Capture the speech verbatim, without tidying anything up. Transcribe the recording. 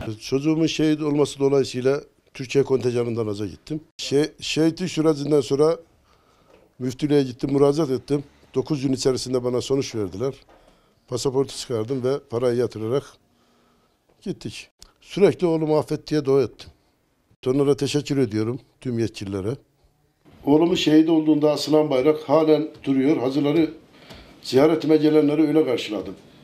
Çocuğumun şehit olması dolayısıyla Türkiye kontenjanından aza gittim. Şey, şehitlik sürecinden sonra müftülüğe gittim, müracaat ettim. dokuz gün içerisinde bana sonuç verdiler. Pasaportu çıkardım ve parayı yatırarak gittik. Sürekli oğlumu affet diye dua ettim. Onlara teşekkür ediyorum, tüm yetkililere. Oğlumun şehit olduğunda asılan bayrak halen duruyor. Hazırları ziyaretime gelenleri öyle karşıladım.